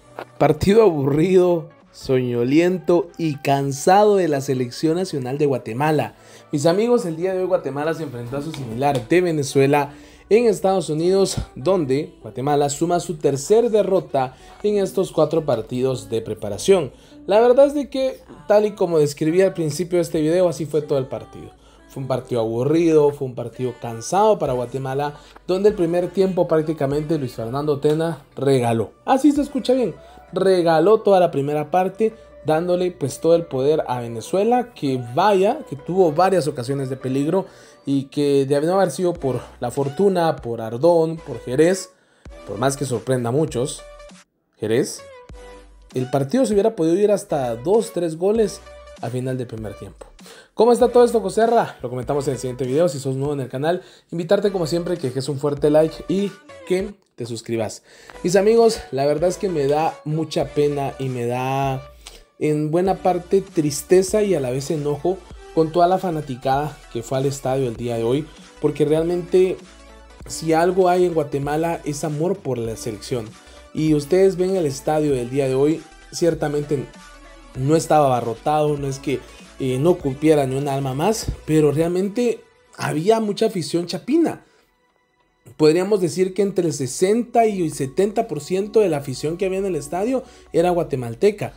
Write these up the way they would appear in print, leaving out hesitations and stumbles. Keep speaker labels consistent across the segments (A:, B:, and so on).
A: Partido aburrido, soñoliento y cansado de la selección nacional de Guatemala. Mis amigos, el día de hoy Guatemala se enfrentó a su similar de Venezuela en Estados Unidos, donde Guatemala suma su tercer derrota en estos 4 partidos de preparación. La verdad es de que, tal y como describí al principio de este video, así fue todo el partido. Fue un partido aburrido, fue un partido cansado para Guatemala, donde el primer tiempo prácticamente Luis Fernando Tena regaló. Así se escucha bien, regaló toda la primera parte, dándole pues todo el poder a Venezuela, que tuvo varias ocasiones de peligro y que de no haber sido por la fortuna, por Ardón, por Jerez, por más que sorprenda a muchos, Jerez, el partido se hubiera podido ir hasta 2-3 goles a final del primer tiempo. ¿Cómo está todo esto, Coserra? Lo comentamos en el siguiente video. Si sos nuevo en el canal, invitarte como siempre que dejes un fuerte like y que te suscribas. Mis amigos, la verdad es que me da mucha pena y me da en buena parte tristeza y a la vez enojo con toda la fanaticada que fue al estadio el día de hoy, porque realmente si algo hay en Guatemala es amor por la selección. Y ustedes ven el estadio del día de hoy, ciertamente no estaba abarrotado, no es que no cupiera ni un alma más, pero realmente había mucha afición chapina. Podríamos decir que entre el 60 y el 70% de la afición que había en el estadio era guatemalteca.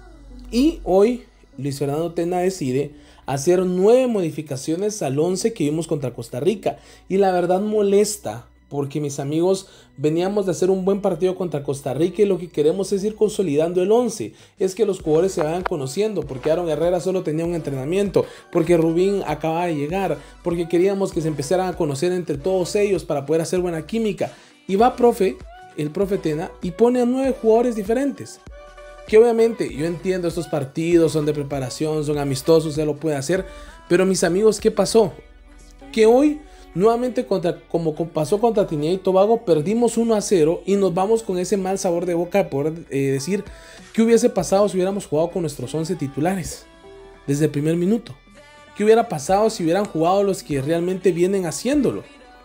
A: Y hoy Luis Fernando Tena decide hacer 9 modificaciones al 11 que vimos contra Costa Rica. Y la verdad molesta, porque mis amigos, veníamos de hacer un buen partido contra Costa Rica y lo que queremos es ir consolidando el 11. Es que los jugadores se vayan conociendo, porque Aaron Herrera solo tenía un entrenamiento, porque Rubín acaba de llegar, porque queríamos que se empezaran a conocer entre todos ellos para poder hacer buena química. Y va el profe Tena, y pone a 9 jugadores diferentes. Que obviamente yo entiendo, estos partidos son de preparación, son amistosos, se lo puede hacer, pero mis amigos, ¿qué pasó? Que hoy nuevamente, como pasó contra Trinidad y Tobago, perdimos 1-0 y nos vamos con ese mal sabor de boca de poder decir qué hubiese pasado si hubiéramos jugado con nuestros 11 titulares desde el primer minuto. ¿Qué hubiera pasado si hubieran jugado los que realmente vienen haciéndolo?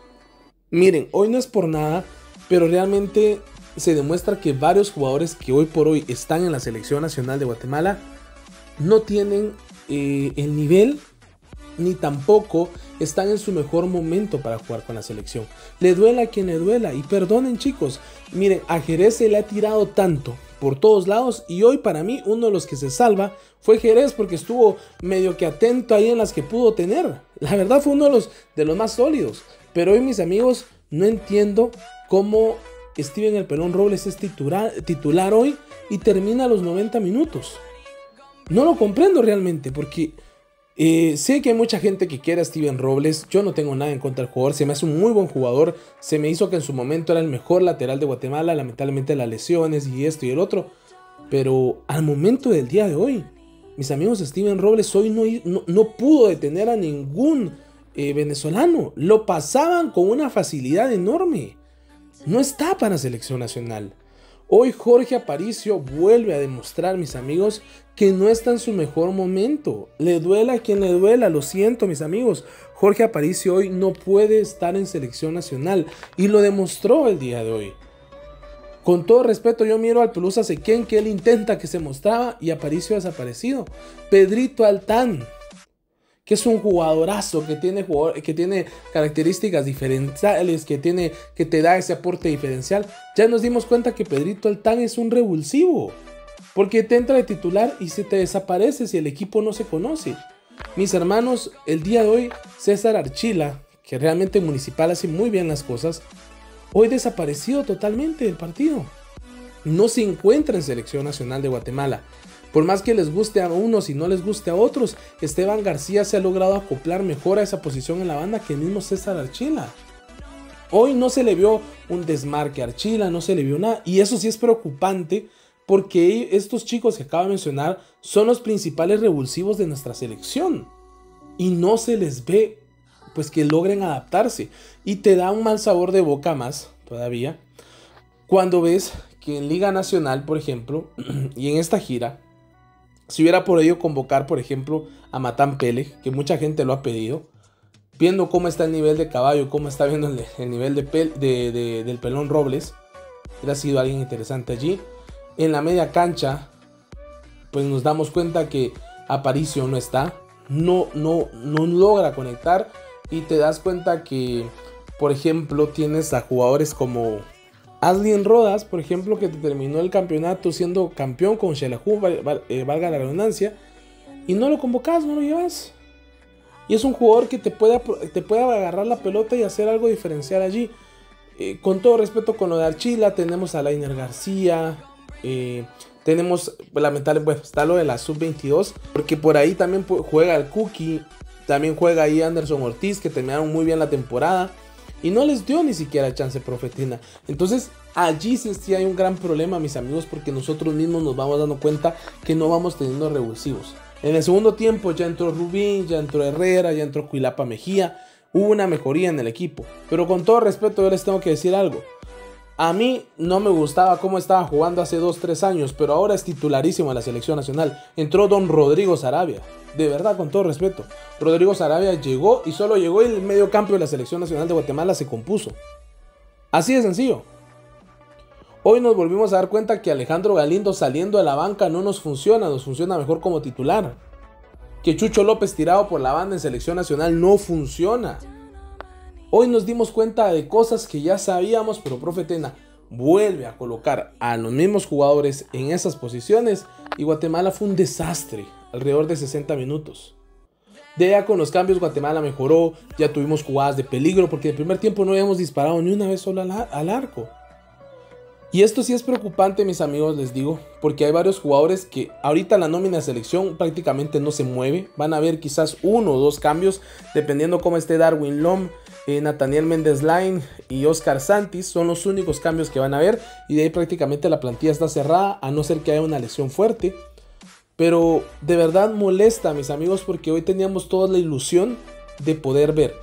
A: Miren, hoy no es por nada, pero realmente se demuestra que varios jugadores que hoy por hoy están en la selección nacional de Guatemala no tienen el nivel, ni tampoco están en su mejor momento para jugar con la selección. Le duela a quien le duela, y perdonen chicos, miren, a Jerez se le ha tirado tanto por todos lados, y hoy para mí uno de los que se salva fue Jerez, porque estuvo medio que atento ahí en las que pudo tener. La verdad fue uno de los más sólidos, pero hoy mis amigos, no entiendo cómo Steven El Pelón Robles es titular hoy y termina a los 90 minutos. No lo comprendo realmente, porque sé que hay mucha gente que quiere a Steven Robles. Yo no tengo nada en contra del jugador, se me hace un muy buen jugador. Se me hizo que en su momento era el mejor lateral de Guatemala, lamentablemente las lesiones y esto y el otro. Pero al momento del día de hoy, mis amigos, Steven Robles hoy no pudo detener a ningún venezolano. Lo pasaban con una facilidad enorme. No está para selección nacional. Hoy Jorge Aparicio vuelve a demostrar, mis amigos, que no está en su mejor momento. Le duela a quien le duela, lo siento mis amigos. Jorge Aparicio hoy no puede estar en selección nacional y lo demostró el día de hoy. Con todo respeto, yo miro al Pelusa Sequén, que él intenta que se mostraba y Aparicio ha desaparecido. Pedrito Altán, que es un jugadorazo, que tiene características diferenciales, que te da ese aporte diferencial. Ya nos dimos cuenta que Pedrito Altán es un revulsivo, porque te entra de titular y se te desaparece si el equipo no se conoce. Mis hermanos, el día de hoy César Archila, que realmente en Municipal hace muy bien las cosas, hoy desaparecido totalmente del partido. No se encuentra en selección nacional de Guatemala. Por más que les guste a unos y no les guste a otros, Esteban García se ha logrado acoplar mejor a esa posición en la banda que el mismo César Archila. Hoy no se le vio un desmarque a Archila, no se le vio nada, y eso sí es preocupante, porque estos chicos que acabo de mencionar son los principales revulsivos de nuestra selección y no se les ve pues que logren adaptarse, y te da un mal sabor de boca más todavía cuando ves que en Liga Nacional, por ejemplo, y en esta gira, si hubiera por ello convocar, por ejemplo, a Matán Pele, que mucha gente lo ha pedido, viendo cómo está el nivel de Caballo, cómo está viendo el nivel del Pelón Robles, hubiera sido alguien interesante allí. En la media cancha, pues nos damos cuenta que Aparicio no está, no logra conectar, y te das cuenta que, por ejemplo, tienes a jugadores como Aslin Rodas, por ejemplo, que te terminó el campeonato siendo campeón con Xelajú, valga la redundancia, y no lo convocas, no lo llevas. Y es un jugador que te puede agarrar la pelota y hacer algo diferencial allí. Con todo respeto con lo de Archila, tenemos a Lainer García, tenemos, lamentablemente, bueno, está lo de la sub-22, porque por ahí también juega el Cookie, también juega ahí Anderson Ortiz, que terminaron muy bien la temporada, y no les dio ni siquiera chance Profetina. Entonces allí sí hay un gran problema, mis amigos, porque nosotros mismos nos vamos dando cuenta que no vamos teniendo revulsivos. En el segundo tiempo ya entró Rubín, ya entró Herrera, ya entró Cuilapa Mejía. Hubo una mejoría en el equipo. Pero con todo respeto yo les tengo que decir algo. A mí no me gustaba cómo estaba jugando hace 2-3 años, pero ahora es titularísimo en la selección nacional. Entró don Rodrigo Sarabia. De verdad, con todo respeto. Rodrigo Sarabia llegó y solo llegó y el medio campo de la selección nacional de Guatemala se compuso. Así de sencillo. Hoy nos volvimos a dar cuenta que Alejandro Galindo saliendo de la banca no nos funciona mejor como titular. Que Chucho López tirado por la banda en selección nacional no funciona. Hoy nos dimos cuenta de cosas que ya sabíamos, pero profe Tena vuelve a colocar a los mismos jugadores en esas posiciones y Guatemala fue un desastre alrededor de 60 minutos. De allá con los cambios Guatemala mejoró, ya tuvimos jugadas de peligro porque en el primer tiempo no habíamos disparado ni una vez sola al arco. Y esto sí es preocupante, mis amigos, les digo, porque hay varios jugadores que ahorita la nómina de selección prácticamente no se mueve. Van a haber quizás 1 o 2 cambios, dependiendo cómo esté Darwin Lom, Nathaniel Méndez Line y Oscar Santis. Son los únicos cambios que van a haber y de ahí prácticamente la plantilla está cerrada, a no ser que haya una lesión fuerte. Pero de verdad molesta, mis amigos, porque hoy teníamos toda la ilusión de poder ver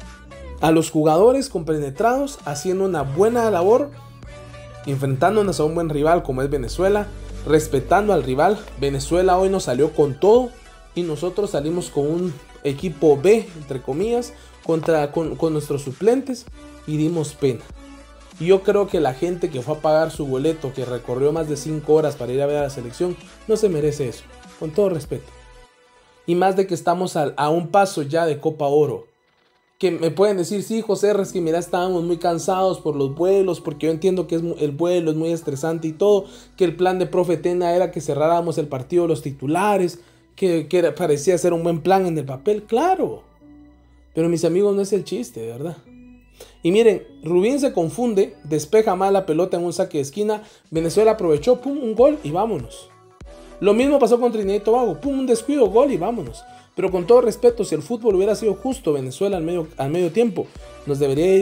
A: a los jugadores compenetrados haciendo una buena labor, enfrentándonos a un buen rival como es Venezuela, respetando al rival. Venezuela hoy nos salió con todo y nosotros salimos con un equipo B, entre comillas, con nuestros suplentes y dimos pena. Y yo creo que la gente que fue a pagar su boleto, que recorrió más de 5 horas para ir a ver a la selección, no se merece eso, con todo respeto. Y más de que estamos a un paso ya de Copa Oro. Que me pueden decir, sí, José, es que mira, estábamos muy cansados por los vuelos, porque yo entiendo que el vuelo es muy estresante y todo, que el plan de profe Tena era que cerráramos el partido de los titulares, que parecía ser un buen plan en el papel, claro. Pero mis amigos, no es el chiste, de verdad. Y miren, Rubín se confunde, despeja mal la pelota en un saque de esquina, Venezuela aprovechó, pum, un gol y vámonos. Lo mismo pasó con Trinidad y Tobago, pum, un descuido, gol y vámonos. Pero con todo respeto, si el fútbol hubiera sido justo, Venezuela al medio tiempo nos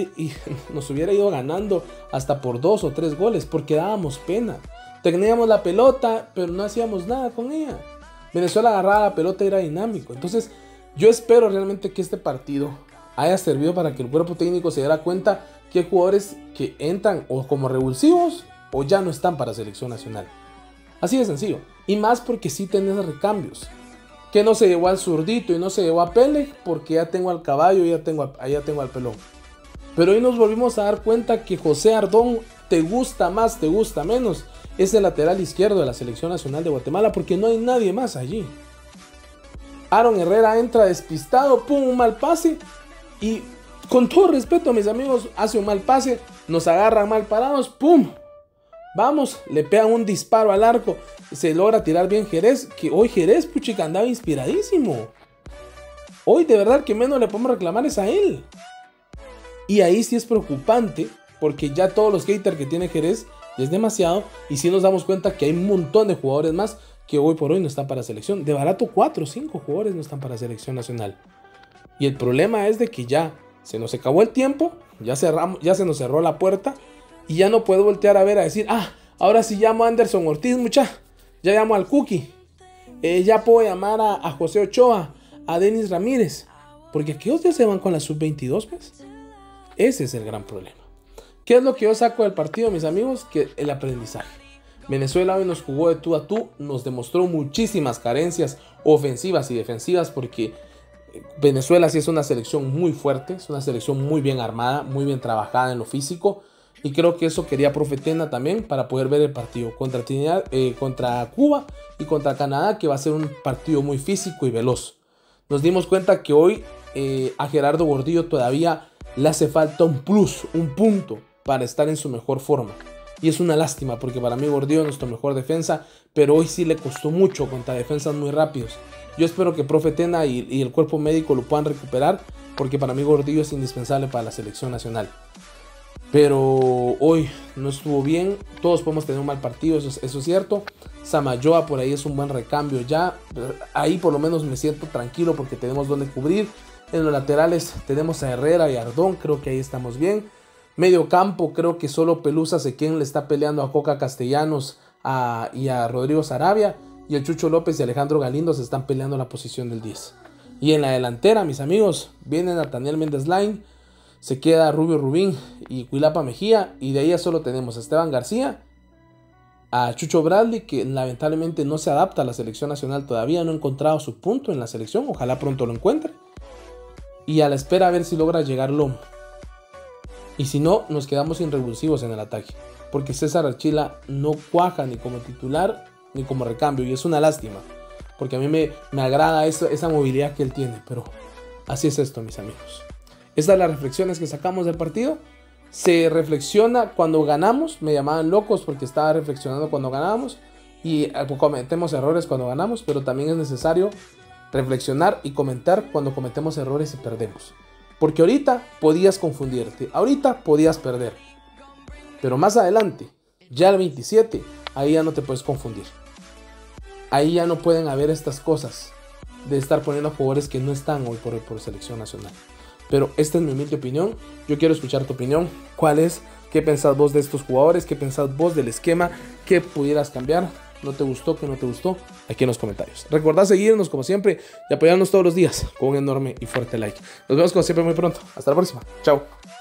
A: hubiera ido ganando hasta por 2 o 3 goles, porque dábamos pena. Teníamos la pelota, pero no hacíamos nada con ella. Venezuela agarraba la pelota y era dinámico. Entonces, yo espero realmente que este partido haya servido para que el cuerpo técnico se diera cuenta que hay jugadores que entran o como revulsivos o ya no están para selección nacional. Así de sencillo. Y más porque sí tenés recambios. Que no se llevó al zurdito y no se llevó a Pele, porque ya tengo al caballo y ya tengo al pelón. Pero hoy nos volvimos a dar cuenta que José Ardón, te gusta más, te gusta menos, es el lateral izquierdo de la selección nacional de Guatemala, porque no hay nadie más allí. Aaron Herrera entra despistado, pum, un mal pase, y con todo respeto, mis amigos, hace un mal pase, nos agarran mal parados, pum, vamos, le pegan un disparo al arco, se logra tirar bien Jerez, que hoy Jerez, puchica, andaba inspiradísimo. Hoy de verdad que menos le podemos reclamar es a él. Y ahí sí es preocupante, porque ya todos los haters que tiene Jerez es demasiado, y sí nos damos cuenta que hay un montón de jugadores más que hoy por hoy no están para selección. De barato 4 o 5 jugadores no están para selección nacional. Y el problema es de que ya se nos acabó el tiempo, ya se nos cerró la puerta, y ya no puedo voltear a ver a decir, ahora sí llamo a Anderson Ortiz, ya llamo al Cookie, ya puedo llamar a José Ochoa, a Denis Ramírez, porque aquellos ya se van con la sub-22, pues. Ese es el gran problema. ¿Qué es lo que yo saco del partido, mis amigos? Que el aprendizaje. Venezuela hoy nos jugó de tú a tú, nos demostró muchísimas carencias ofensivas y defensivas, porque Venezuela sí es una selección muy fuerte, es una selección muy bien armada, muy bien trabajada en lo físico. Y creo que eso quería Profe Tena también para poder ver el partido contra Trinidad, contra Cuba y contra Canadá, que va a ser un partido muy físico y veloz. Nos dimos cuenta que hoy a Gerardo Gordillo todavía le hace falta un plus, un punto para estar en su mejor forma. Y es una lástima porque para mí Gordillo es nuestro mejor defensa, pero hoy sí le costó mucho contra defensas muy rápidos. Yo espero que Profe Tena y el cuerpo médico lo puedan recuperar, porque para mí Gordillo es indispensable para la selección nacional. Pero hoy no estuvo bien. Todos podemos tener un mal partido, eso es cierto. Samayoa por ahí es un buen recambio ya. Ahí por lo menos me siento tranquilo porque tenemos donde cubrir. En los laterales tenemos a Herrera y Ardón, creo que ahí estamos bien. Medio campo, creo que solo Pelusa Sequén le está peleando a Coca Castellanos y a Rodrigo Sarabia. Y el Chucho López y Alejandro Galindo se están peleando la posición del 10. Y en la delantera, mis amigos, viene Nathaniel Méndez Lain. Se queda Rubio Rubín y Cuilapa Mejía. Y de ahí ya solo tenemos a Esteban García, a Chucho Bradley, que lamentablemente no se adapta a la selección nacional todavía. No ha encontrado su punto en la selección. Ojalá pronto lo encuentre. Y a la espera a ver si logra llegar Lomo. Y si no, nos quedamos sin revulsivos en el ataque. Porque César Archila no cuaja ni como titular ni como recambio. Y es una lástima. Porque a mí me agrada esa movilidad que él tiene. Pero así es esto, mis amigos. Estas son las reflexiones que sacamos del partido. Se reflexiona cuando ganamos. Me llamaban locos porque estaba reflexionando cuando ganábamos. Y cometemos errores cuando ganamos. Pero también es necesario reflexionar y comentar cuando cometemos errores y perdemos. Porque ahorita podías confundirte. Ahorita podías perder. Pero más adelante, ya el 27, ahí ya no te puedes confundir. Ahí ya no pueden haber estas cosas de estar poniendo jugadores que no están hoy por selección nacional. Pero esta es mi humilde opinión. Yo quiero escuchar tu opinión. ¿Cuál es? ¿Qué pensás vos de estos jugadores? ¿Qué pensás vos del esquema? ¿Qué pudieras cambiar? ¿No te gustó? ¿Qué no te gustó? Aquí en los comentarios. Recordá seguirnos como siempre y apoyarnos todos los días con un enorme y fuerte like. Nos vemos como siempre muy pronto. Hasta la próxima. Chao.